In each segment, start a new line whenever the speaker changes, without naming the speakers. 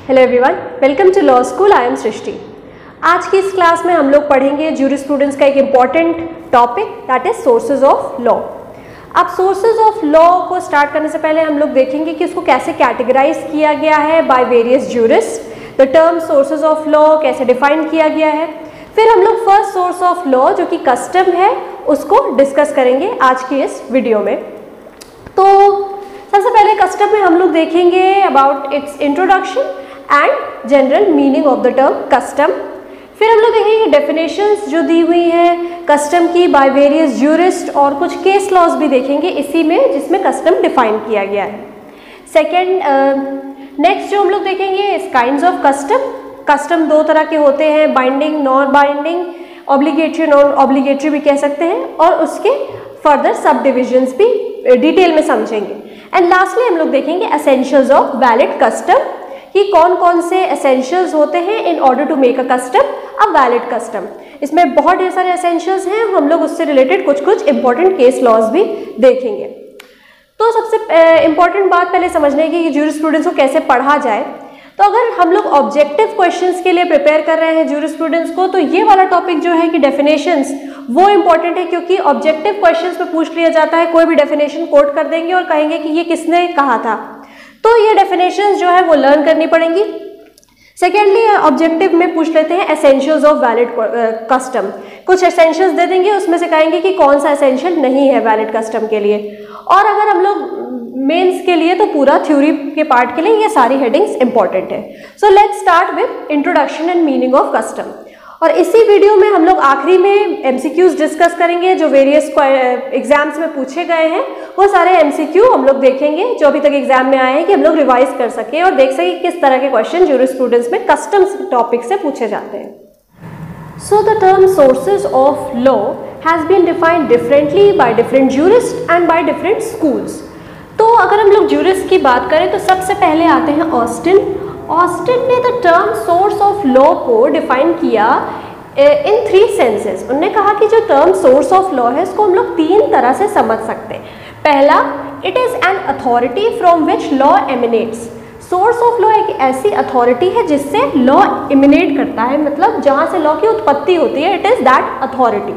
Hello everyone, welcome to law school. I am Srishti. आज की इस क्लास में हम लोग पढ़ेंगे ज्यूरिस्प्रूडेंस का एक important topic, that is sources of law. अब सोर्सेज ऑफ लॉ को स्टार्ट करने से पहले हम लोग देखेंगे कि उसको कैसे कैटेगराइज किया गया है by various jurist. The term sources of law कैसे डिफाइन किया गया है। फिर हम लोग फर्स्ट सोर्स ऑफ लॉ जो कि कस्टम है उसको डिस्कस करेंगे आज की इस वीडियो में। तो सबसे पहले कस्टम में हम लोग देखेंगे about its introduction and general meaning of the term custom. फिर हम लोग देखेंगे डेफिनेशंस जो दी हुई हैं कस्टम की बाय वेरियस ज्यूरिस्ट, और कुछ केस लॉज भी देखेंगे इसी में जिसमें कस्टम डिफाइन किया गया है। सेकेंड नेक्स्ट जो हम लोग देखेंगे इस काइंड्स ऑफ कस्टम। कस्टम दो तरह के होते हैं, binding, non binding, obligatory, non obligatory भी कह सकते हैं, और उसके फर्दर सब डिविजन्स भी डिटेल में समझेंगे। एंड लास्टली हम लोग देखेंगे एसेंशियल्स ऑफ वैलिड कस्टम, कि कौन कौन से एसेंशियल्स होते हैं in order to make a custom a valid custom. इसमें बहुत ढेर सारे एसेंशियल्स हैं, हम लोग उससे रिलेटेड कुछ कुछ इंपॉर्टेंट केस लॉज भी देखेंगे। तो सबसे इंपॉर्टेंट बात पहले समझने की कि ज्यूरिस्प्रूडेंस को कैसे पढ़ा जाए। तो अगर हम लोग ऑब्जेक्टिव क्वेश्चंस के लिए प्रिपेयर कर रहे हैं ज्यूरिस्प्रूडेंस को, तो ये वाला टॉपिक जो है कि डेफिनेशंस, वो इंपॉर्टेंट है, क्योंकि ऑब्जेक्टिव क्वेश्चंस में पूछ लिया जाता है, कोई भी डेफिनेशन कोट कर देंगे और कहेंगे कि ये किसने कहा था, तो ये डेफिनेशंस जो है वो लर्न करनी पड़ेंगी। सेकेंडली ऑब्जेक्टिव में पूछ लेते हैं एसेंशियल्स ऑफ वैलिड कस्टम। कुछ एसेंशियल्स दे देंगे, उसमें से कहेंगे कि कौन सा एसेंशियल नहीं है वैलिड कस्टम के लिए। और अगर हम लोग मेंस के लिए तो पूरा थ्योरी के पार्ट के लिए ये सारी हेडिंग्स इंपॉर्टेंट है। So let's start with introduction and meaning of custom. और इसी वीडियो में हम लोग आखिरी में एमसीक्यूज डिस्कस करेंगे जो वेरियस एग्जाम्स में पूछे गए हैं। वो सारे एमसीक्यू हम लोग देखेंगे जो अभी तक एग्जाम में आए हैं, कि हम लोग रिवाइज कर सके और देख सके किस तरह के क्वेश्चन ज्यूरिस्प्रूडेंस में कस्टम्स टॉपिक से पूछे जाते हैं। So the term sources of law has been defined differently by different jurists and by different schools. तो अगर हम लोग jurist की बात करें तो सबसे पहले आते हैं ऑस्टिन। ऑस्टिन ने the term source of law को डिफाइन किया इन 3 सेंसेस। उन्होंने कहा कि जो टर्म सोर्स ऑफ लॉ है इसको हम लोग 3 तरह से समझ सकते हैं। पहला, it is an authority from which law emanates. Source of law एक ऐसी अथॉरिटी है जिससे लॉ इमिनेट करता है, मतलब जहाँ से लॉ की उत्पत्ति होती है, it is that authority.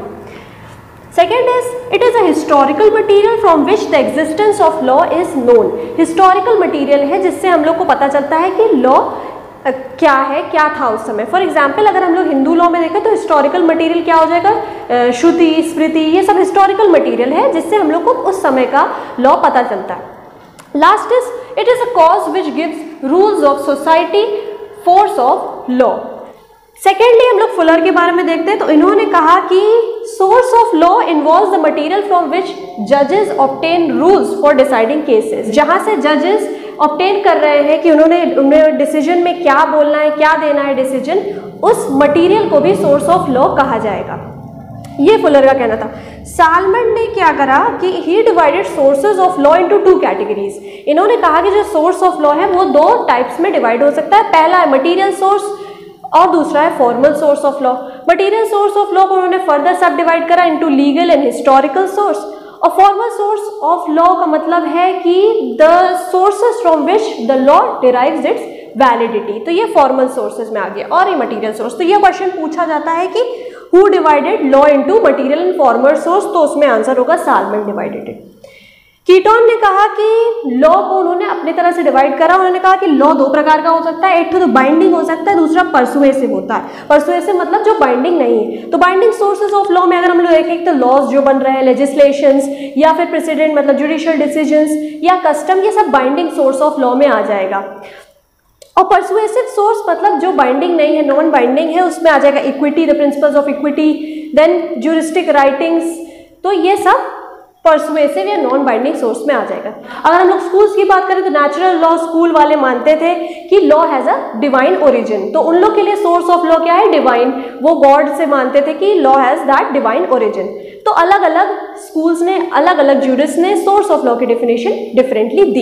Second is it is a historical material from which the existence of law is known. Historical material है जिससे हम लोग को पता चलता है कि लॉ क्या है, क्या था उस समय। फॉर एग्जाम्पल अगर हम लोग हिंदू लॉ में देखें तो हिस्टोरिकल मटीरियल क्या हो जाएगा, श्रुति, स्मृति, ये सब हिस्टोरिकल मटीरियल है जिससे हम लोग को उस समय का लॉ पता चलता है। Last is it is a cause which gives rules of society, force of law. Secondly हम लोग फुलर के बारे में देखते हैं, तो इन्होंने कहा कि source of law involves the material from which जजेस obtain rules for deciding cases. जहाँ से जजेस ऑब्टेन कर रहे हैं कि उन्हें डिसीजन में क्या बोलना है, क्या देना है डिसीजन, उस मटीरियल को भी सोर्स ऑफ लॉ कहा जाएगा। ये फुलर का कहना था। सालमन ने क्या करा कि he divided sources of law into 2 categories. इन्होंने कहा कि जो सोर्स ऑफ लॉ है वो 2 टाइप्स में डिवाइड हो सकता है। पहला है मटीरियल सोर्स और दूसरा है formal source of law. Material source of law को उन्होंने फर्दर सब डिवाइड करा into legal and historical source. और फॉर्मल सोर्स ऑफ लॉ का मतलब है कि the sources from which the law derives its validity. तो ये फॉर्मल सोर्सेज में आ गया। और ये मटीरियल सोर्स, तो ये क्वेश्चन पूछा जाता है कि who divided law into material and formal source, तो उसमें आंसर होगा सालमन डिवाइडेड इट। कीटोन ने कहा कि लॉ को उन्होंने अपनी तरह से डिवाइड करा। उन्होंने कहा कि लॉ 2 प्रकार का हो सकता है, एक तो बाइंडिंग हो सकता है, दूसरा परसुएसिव होता है। परसुएसिव मतलब जो बाइंडिंग नहीं है। तो बाइंडिंग सोर्सेज ऑफ लॉ में अगर हम लोग देखें तो लॉज जो बन रहे हैं, लेजिस्लेशंस या फिर प्रेसिडेंट मतलब जुडिशियल डिसीजंस या कस्टम, ये सब बाइंडिंग सोर्स ऑफ लॉ में आ जाएगा। और परसुएसिव सोर्स मतलब जो बाइंडिंग नहीं है, नॉन बाइंडिंग है, उसमें आ जाएगा equity, the principles of equity, then juristic writings. तो ये सब परसुएसिव या नॉन बाइंडिंग सोर्स में आ जाएगा। अगर हम लोग स्कूल्स की बात करें तो नेचुरल लॉ स्कूल वाले मानते थे कि law has a divine origin, तो उन लोग के लिए सोर्स ऑफ लॉ क्या है, डिवाइन। वो गॉड से मानते थे कि law has that divine origin. तो अलग अलग स्कूल्स ने, अलग अलग ज्यूरिस्ट ने सोर्स ऑफ लॉ की डेफिनेशन डिफरेंटली दी।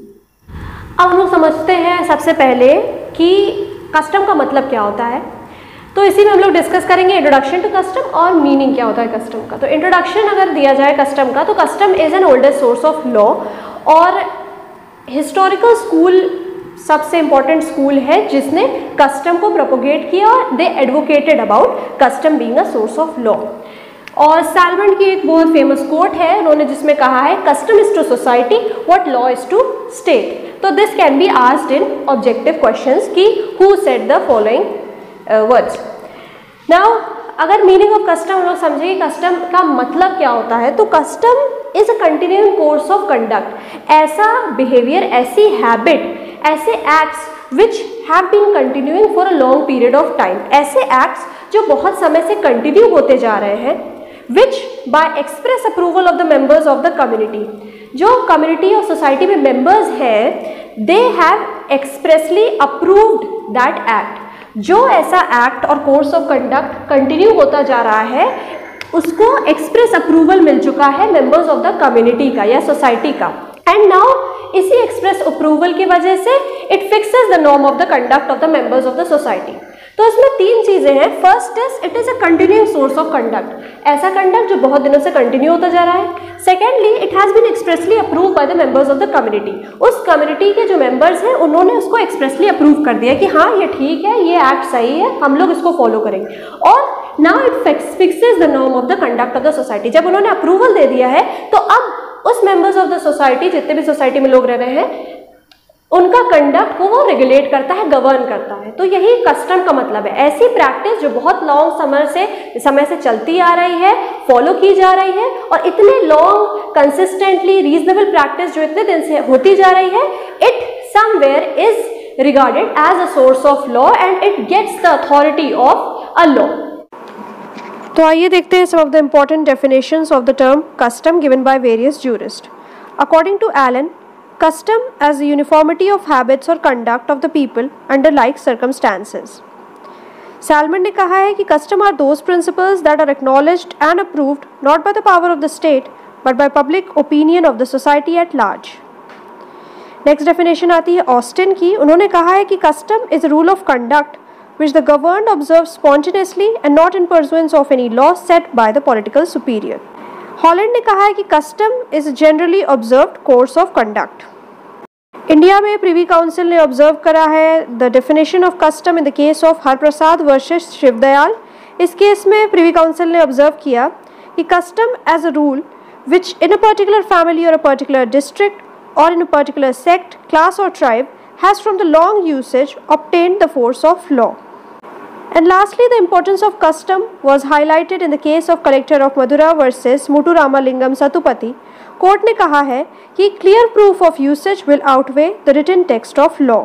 अब हम लोग समझते हैं सबसे पहले कि कस्टम का मतलब क्या होता है। तो इसी में हम लोग डिस्कस करेंगे इंट्रोडक्शन टू कस्टम और मीनिंग क्या होता है कस्टम का। तो इंट्रोडक्शन अगर दिया जाए कस्टम का, तो custom is an oldest source of law और हिस्टोरिकल स्कूल सबसे इंपॉर्टेंट स्कूल है जिसने कस्टम को प्रोपोगेट किया और they advocated about custom being a source of law. और सैलमंड की एक बहुत फेमस कोट है उन्होंने, जिसमें कहा है custom is to society what law is to state. तो this can be asked in objective questions कि who said the following words. Now अगर मीनिंग ऑफ कस्टम हम लोग समझेंगे कस्टम का मतलब क्या होता है, तो custom is a continuing course of conduct, ऐसा बिहेवियर, ऐसी हैबिट, ऐसे acts which have been continuing for a long period of time, ऐसे एक्ट्स जो बहुत समय से कंटिन्यू होते जा रहे हैं, which by express approval of the members of the community, जो कम्युनिटी और सोसाइटी में मेंबर्स हैं, they have expressly approved that act. जो ऐसा एक्ट और कोर्स ऑफ कंडक्ट कंटिन्यू होता जा रहा है उसको एक्सप्रेस अप्रूवल मिल चुका है मेंबर्स ऑफ द कम्युनिटी का या सोसाइटी का, एंड नाउ इसी एक्सप्रेस अप्रूवल की वजह से it fixes the norm of the conduct of the members of the society. तो इसमें तीन चीजें हैं। First is it is a continuing source of conduct, ऐसा कंडक्ट जो बहुत दिनों से कंटिन्यू होता जा रहा है। Secondly it has been expressly approve by the members of the community, उस कम्युनिटी के जो मेंबर्स हैं उन्होंने उसको एक्सप्रेसली अप्रूव कर दिया कि हाँ ये ठीक है, ये एक्ट सही है, हम लोग इसको फॉलो करेंगे। और now it fixes the norm of the conduct of the society. जब उन्होंने अप्रूवल दे दिया है तो अब उस मेंबर्स ऑफ द सोसाइटी, जितने भी सोसाइटी में लोग रह रहे हैं, उनका कंडक्ट को वो रेगुलेट करता है, गवर्न करता है। तो यही कस्टम का मतलब है, ऐसी प्रैक्टिस जो बहुत लॉन्ग समय से चलती आ रही है, फॉलो की जा रही है, और इतने लॉन्ग कंसिस्टेंटली रीजनेबल प्रैक्टिस जो इतने दिन से होती जा रही है, it somewhere is regarded as a source of law and it gets the authority of a law. तो आइए देखते हैं some of the important definitions of the term custom given by various jurists. According to Allen, custom as the uniformity of habits or conduct of the people under like circumstances. Salmon ने कहा है कि custom are those principles that are acknowledged and approved not by the power of the state but by public opinion of the society at large. Next definition आती है Austin की। उन्होंने कहा है कि custom is a rule of conduct which the governed observe spontaneously and not in pursuance of any law set by the political superior. Holland ने कहा है कि custom is generally observed course of conduct. India में privy council ने observe करा है the definition of custom in the case of Harprasad versus Shivdayal. इस case में प्रिवी काउंसिल ने ऑब्जर्व किया कि custom as a rule which in a particular family और अ पर्टिकुलर डिस्ट्रिक्ट और in a particular sect, class और tribe has from the long usage obtained the force of law. And lastly, the importance of custom was highlighted in the case of collector of Madura versus Muthuramalingam Satupathy. Court ने कहा है कि clear proof of usage will outweigh the written text of law.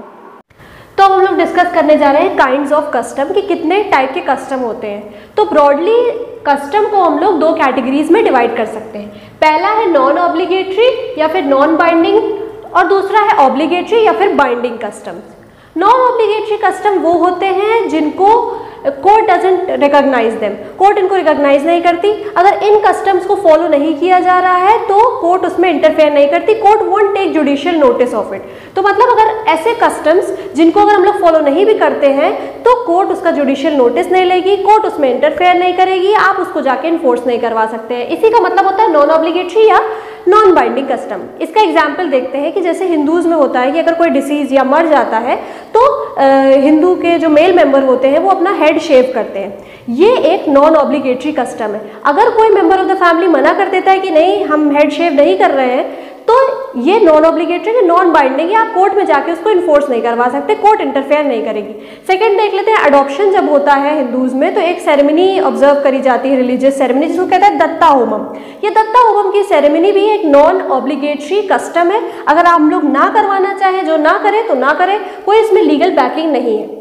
तो हम लोग discuss करने जा रहे हैं काइंड्स ऑफ कस्टम कि कितने टाइप के कस्टम होते हैं। तो ब्रॉडली कस्टम को हम लोग दो कैटेगरीज में डिवाइड कर सकते हैं। पहला है नॉन ऑब्लिगेटरी या फिर नॉन बाइंडिंग, और दूसरा है ऑब्लिगेटरी या फिर binding custom. Non obligatory custom वो होते हैं जिनको court doesn't recognise them, court इनको रिकॉग्नाइज नहीं करती। अगर इन कस्टम्स को फॉलो नहीं किया जा रहा है तो कोर्ट उसमें इंटरफेयर नहीं करती, court won't take judicial notice of it. तो मतलब अगर ऐसे कस्टम्स जिनको अगर हम लोग फॉलो नहीं भी करते हैं तो कोर्ट उसका जुडिशियल नोटिस नहीं लेगी, कोर्ट उसमें इंटरफेयर नहीं करेगी, आप उसको जाके इन्फोर्स नहीं करवा सकते हैं। इसी का मतलब होता है नॉन ऑब्लिगेटरी या नॉन बाइंडिंग कस्टम। इसका एग्जाम्पल देखते हैं कि जैसे हिंदूज में होता है कि अगर कोई डिसीज या मर जाता है तो हिंदू के जो मेल मेंबर होते हैं वो अपना हेड शेव करते हैं। ये एक नॉन ऑब्लिगेटरी कस्टम है। अगर कोई मेंबर ऑफ द फैमिली मना कर देता है कि नहीं हम हेड शेव नहीं कर रहे हैं तो ये नॉन ऑब्लिगेटरी है, नॉन बाइंडिंग है, आप कोर्ट में जाके उसको इन्फोर्स नहीं करवा सकते, कोर्ट इंटरफेयर नहीं करेगी। सेकंड देख लेते हैं, अडॉप्शन जब होता है हिंदूज में तो एक सेरेमनी ऑब्जर्व करी जाती है, रिलीजियस सेरेमनी, जिसको कहता है दत्ता होमम। ये दत्ता होमम की सेरेमनी भी एक नॉन ऑब्लिगेटरी कस्टम है। अगर हम लोग ना करवाना चाहे, जो ना करे तो ना करे, कोई इसमें लीगल बैकिंग नहीं है।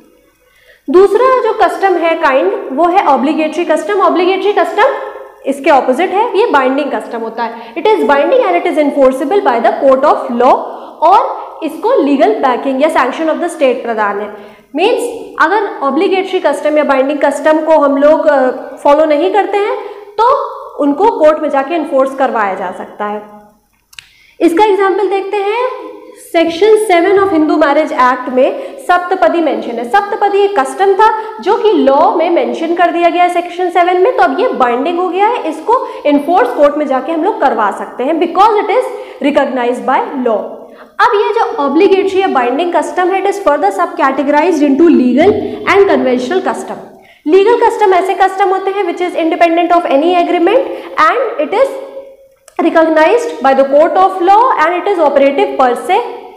दूसरा जो कस्टम है काइंड वो है ऑब्लिगेटरी कस्टम। ऑब्लिगेटरी कस्टम इसके ऑपोजिट है, ये बाइंडिंग कस्टम होता है। It is binding and it is enforceable by the court of law और इसको लीगल बैकिंग या सैंक्शन ऑफ द स्टेट प्रदान है। मीन्स अगर ऑब्लिगेटरी कस्टम या बाइंडिंग कस्टम को हम लोग फॉलो नहीं करते हैं तो उनको कोर्ट में जाके इन्फोर्स करवाया जा सकता है। इसका एग्जाम्पल देखते हैं, section 7 of Hindu marriage act में सप्तपदी मेंशन है। सप्तपदी एक कस्टम था जो कि लॉ में मेंशन कर दिया गया है सेक्शन 7 में, तो अब ये बाइंडिंग हो गया है, इसको इन्फोर्स कोर्ट में जाके हम लोग करवा सकते हैं because it is recognised by law. अब ये जो ऑब्लिगेटरी या बाइंडिंग कस्टम है, it is further subcategorised into legal and conventional custom. Legal custom ऐसे कस्टम होते हैं which is independent of any agreement and it is recognised by the court of law and it is operative per se.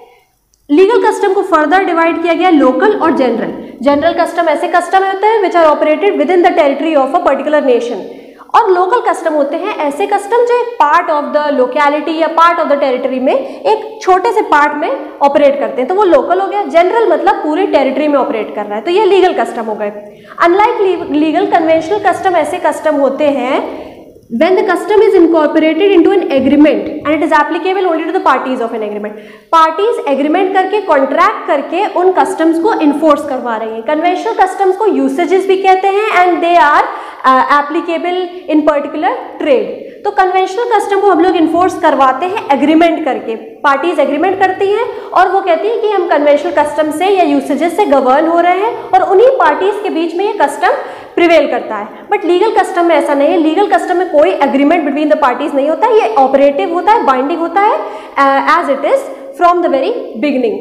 Legal custom को further divide किया गया local और general. General custom ऐसे custom होते हैं which are operated within the territory of a particular nation, और local custom होते हैं ऐसे कस्टम जो एक पार्ट ऑफ द लोकेलिटी या पार्ट ऑफ द टेरिटरी में एक छोटे से पार्ट में ऑपरेट करते हैं, तो वो लोकल हो गया। जनरल मतलब पूरे टेरिटरी में ऑपरेट कर रहा है, तो ये लीगल कस्टम हो गए। अनलाइक लीगल, कन्वेंशनल कस्टम ऐसे कस्टम होते हैं when the custom is incorporated into an agreement and it is applicable only to the parties of an agreement। parties agreement करके contract करके उन customs को enforce करवा रही हैं। conventional customs को usages भी कहते हैं and they are applicable in particular trade। तो कन्वेंशनल कस्टम को हम लोग इन्फोर्स करवाते हैं एग्रीमेंट करके, पार्टीज एग्रीमेंट करती हैं और वो कहती है कि हम कन्वेंशनल कस्टम से या यूसेजेस से गवर्न हो रहे हैं और उन्हीं पार्टीज के बीच में ये कस्टम प्रिवेल करता है। बट लीगल कस्टम में ऐसा नहीं है। लीगल कस्टम में कोई एग्रीमेंट बिटवीन द पार्टीज नहीं होता है, ये ऑपरेटिव होता है, बाइंडिंग होता है as it is from the very beginning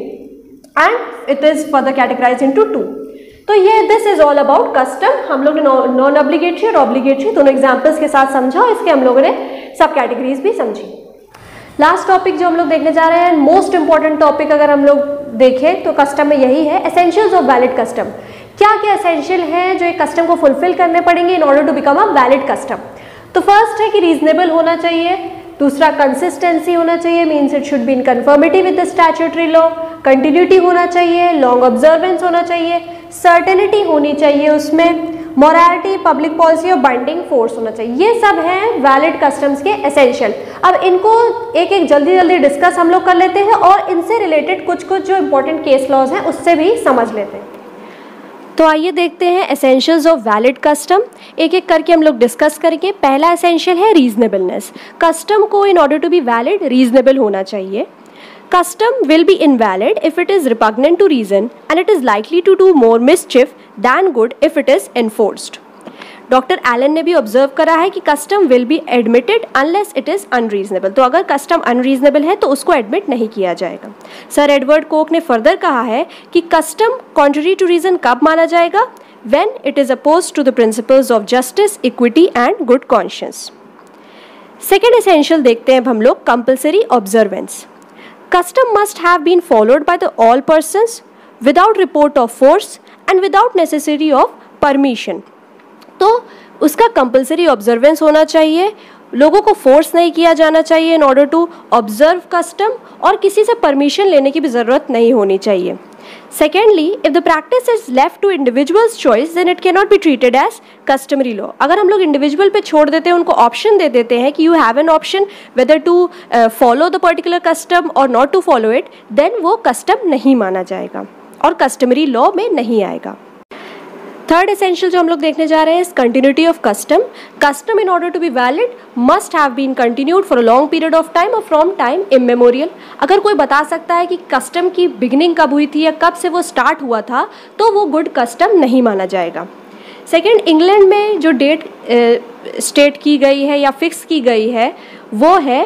and it is further categorised into two. तो ये this is all about custom. हम लोग ने नॉन ऑब्लिगेटरी और ऑब्लिगेटरी दोनों एग्जाम्पल्स के साथ समझा और इसके हम लोगों ने सब कैटेगरीज भी समझी। लास्ट टॉपिक जो हम लोग देखने जा रहे हैं, मोस्ट इंपॉर्टेंट टॉपिक अगर हम लोग देखें तो कस्टम में यही है, एसेंशियल्स ऑफ वैलिड कस्टम। क्या क्या एसेंशियल है जो एक कस्टम को फुलफिल करने पड़ेंगे in order to become a valid custom. तो फर्स्ट है कि रीजनेबल होना चाहिए, दूसरा कंसिस्टेंसी होना चाहिए, means it should be in conformity with the statutory law, continuity होना चाहिए, लॉन्ग ऑब्जर्वेंस होना चाहिए, सर्टेनिटी होनी चाहिए उसमें, मोरालिटी, पब्लिक पॉलिसी और बाइंडिंग फोर्स होना चाहिए। ये सब हैं वैलिड कस्टम्स के एसेंशियल। अब इनको एक एक जल्दी जल्दी डिस्कस हम लोग कर लेते हैं और इनसे रिलेटेड कुछ कुछ जो इंपॉर्टेंट केस लॉज हैं उससे भी समझ लेते हैं। तो आइए देखते हैं एसेंशियल्स ऑफ वैलिड कस्टम, एक एक करके हम लोग डिस्कस करेंगे। पहला एसेंशियल है रीजनेबलनेस। कस्टम को in order to be valid reasonable होना चाहिए। Custom will be invalid if it is repugnant to reason and it is likely to do more mischief than good if it is enforced। Doctor Allen ने भी observe करा है कि custom will be admitted unless it is unreasonable. तो अगर custom unreasonable है तो उसको एडमिट नहीं किया जाएगा। सर एडवर्ड कोक ने फर्दर कहा है कि कस्टम कॉन्ट्ररी टू रीजन कब माना जाएगा, when it is opposed to the principles of justice, equity and good conscience. Second essential देखते हैं अब हम लोग, compulsory observance. Custom must have been followed by the all persons without report of force and without necessity of permission। तो उसका compulsory observance होना चाहिए, लोगों को फोर्स नहीं किया जाना चाहिए in order to observe custom, और किसी से परमिशन लेने की भी ज़रूरत नहीं होनी चाहिए। Secondly, if the practice is left to individuals choice then it can not be treated as customary law. अगर हम लोग इंडिविजुअल पे छोड़ देते हैं, उनको ऑप्शन दे देते हैं कि you have an option whether to follow the particular custom और not to follow it, then वो कस्टम नहीं माना जाएगा और कस्टमरी लॉ में नहीं आएगा। थर्ड एसेंशियल जो हम लोग देखने जा रहे हैं, continuity of custom. Custom in order to be valid must have been continued for a long period of time और फ्रॉम टाइम इमेमोरियल। अगर कोई बता सकता है कि कस्टम की बिगिनिंग कब हुई थी या कब से वो स्टार्ट हुआ था, तो वो गुड कस्टम नहीं माना जाएगा। सेकेंड, इंग्लैंड में जो डेट स्टेट की गई है या फिक्स की गई है वो है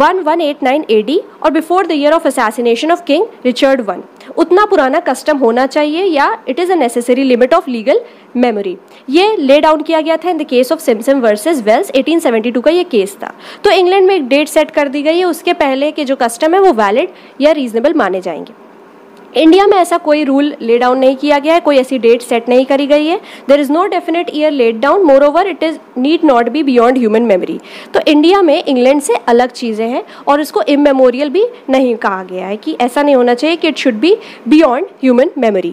1189 AD और before the year of assassination of king Richard I। उतना पुराना कस्टम होना चाहिए या it is a necessary limit of legal memory. ये ले डाउन किया गया था in the case of Simpson versus Wells, 1872 का ये केस था। तो इंग्लैंड में एक डेट सेट कर दी गई है, उसके पहले के जो कस्टम है वो वैलिड या रीजनेबल माने जाएंगे। इंडिया में ऐसा कोई रूल ले डाउन नहीं किया गया है, कोई ऐसी डेट सेट नहीं करी गई है। There is no definite year laid down, moreover it is need not be beyond human memory. तो इंडिया में इंग्लैंड से अलग चीज़ें हैं और इसको इमेमोरियल भी नहीं कहा गया है कि ऐसा नहीं होना चाहिए कि it should be beyond human memory.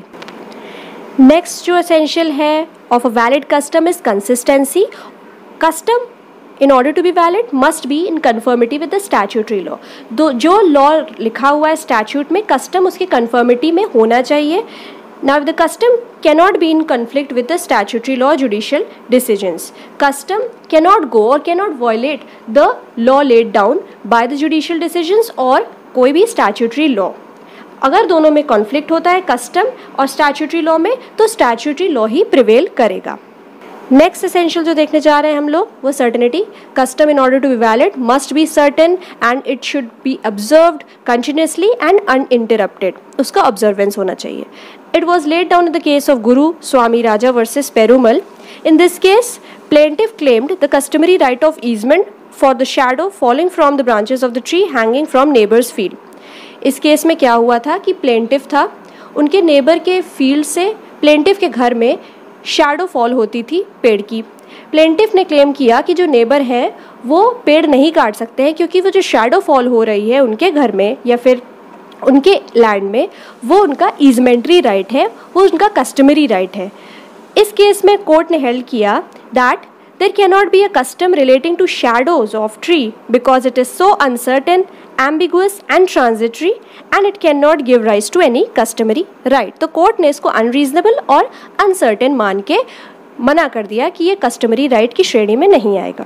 Next जो एसेंशियल है of a valid custom is consistency. Custom in order to be valid must be in conformity with the statutory law। जो लॉ लिखा हुआ है स्टैट्यूट में, कस्टम उसकी conformity में होना चाहिए। Now if the custom cannot be in conflict with the statutory law, judicial decisions, custom cannot go or cannot violate the law laid down by the judicial decisions और कोई भी statutory law। अगर दोनों में conflict होता है custom और statutory law में, तो स्टैट्यूटरी लॉ ही प्रिवेल करेगा। नेक्स्ट एसेंशियल जो देखने जा रहे हैं हम लोग वो certainty. Custom in order to be valid must be certain and it should be observed continuously and uninterrupted. उसका ऑब्जर्वेंस होना चाहिए. It was laid down in the case of Guru Swami Raja versus Perumal. In this case plaintiff claimed the customary right of easement for the shadow falling from the branches of the tree hanging from neighbor's field. इस case में क्या हुआ था कि plaintiff था, उनके neighbour के field से प्लेंटिफ के घर में शैडो फॉल होती थी पेड़ की. प्लेंटिफ ने क्लेम किया कि जो नेबर हैं वो पेड़ नहीं काट सकते हैं क्योंकि वो जो शैडो फॉल हो रही है उनके घर में या फिर उनके लैंड में वो उनका ईजमेंट्री राइट है, वो उनका कस्टमरी राइट है. इस केस में कोर्ट ने हेल्ड किया that there can not be a custom relating to shadows of tree because it is so uncertain, ambiguous and transitory and it cannot give rise to any customary right. तो court ने इसको unreasonable और uncertain मान के मना कर दिया कि ये कस्टमरी राइट की श्रेणी में नहीं आएगा.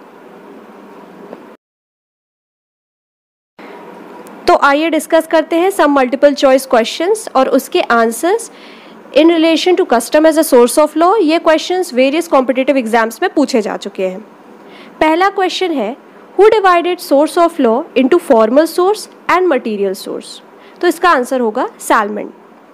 तो आइए डिस्कस करते हैं सम मल्टीपल चॉइस क्वेश्चंस और उसके answers in relation to custom as a source of law. ये क्वेश्चंस वेरियस कॉम्पिटिटिव एग्जाम्स में पूछे जा चुके हैं. पहला क्वेश्चन है Who divided source of law into formal source and material source? तो इसका आंसर होगा Salmond.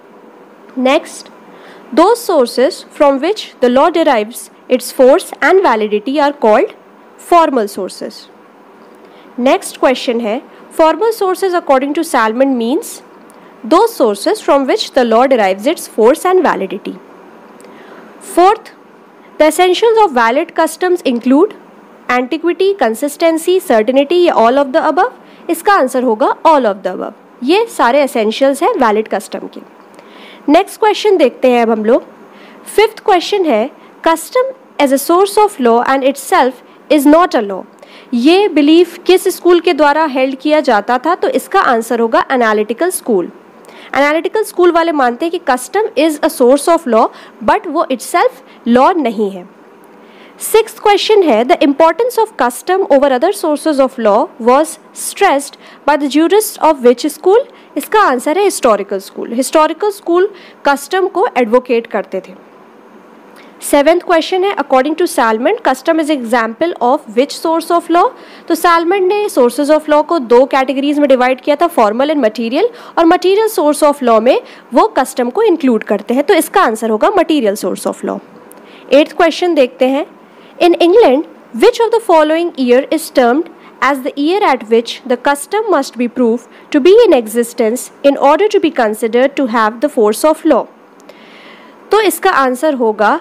Next, those sources from which the law derives its force and validity are called formal sources. Next question है formal sources according to Salmond means those sources from which the law derives its force and validity. Fourth, the essentials of valid customs include antiquity, consistency, certainty या all of the above. इसका answer होगा all of the above. ये सारे essentials हैं valid custom के. Next question देखते हैं अब हम लोग. फिफ्थ क्वेश्चन है custom as a source of law and itself is not a law. ये बिलीफ किस स्कूल के द्वारा हेल्ड किया जाता था? तो इसका आंसर होगा एनालिटिकल स्कूल. एनालिटिकल स्कूल वाले मानते हैं कि custom is a source of law but वो इटसेल्फ लॉ नहीं है. सिक्स्थ क्वेश्चन है the importance of custom over other sources of law was stressed by the jurist of which school. इसका आंसर है historical school. Historical school custom को advocate करते थे. सेवेंथ क्वेश्चन है according to Salmond custom is example of which source of law. तो Salmond ने sources of law को दो कैटेगरीज में डिवाइड किया था, फॉर्मल एंड मटीरियल, और मटीरियल सोर्स ऑफ लॉ में वो कस्टम को इंक्लूड करते हैं. तो इसका आंसर होगा material source of law. Eighth question देखते हैं. In England, which of the following year is termed as the year at which the custom must be proved to be in existence in order to be considered to have the force of law? तो इसका answer होगा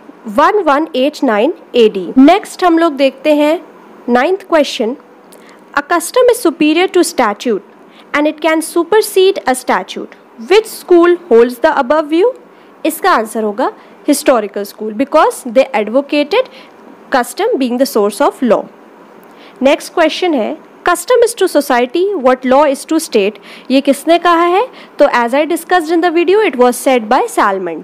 1189 AD. Next हम लोग देखते हैं ninth question. A custom is superior to statute and it can supersede a statute. Which school holds the above view? इसका answer होगा historical school because they advocated custom being the source of law. Next question है custom is to society what law is to state. ये किसने कहा है? तो as I discussed in the video it was said by Salmond.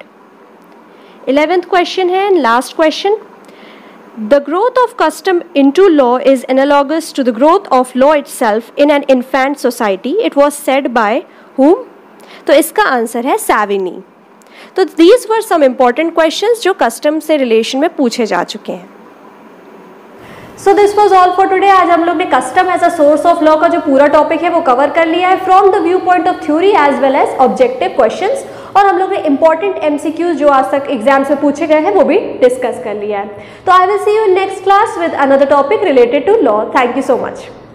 11th question है and last question. The growth of custom into law is analogous to the growth of law itself in an infant society. It was said by whom? तो इसका आंसर है Savigny. तो these were some important questions जो custom से relation में पूछे जा चुके हैं. So this was all for today. आज हम लोग ने custom as a source of law का जो पूरा टॉपिक है वो कवर कर लिया है from the view point of theory as well as objective questions, और हम लोग ने इंपॉर्टेंट एमसीक्यूज जो आज तक एग्जाम्स में पूछे गए हैं वो भी डिस्कस कर लिया है. तो I will see you in next class with another topic related to law. Thank you so much.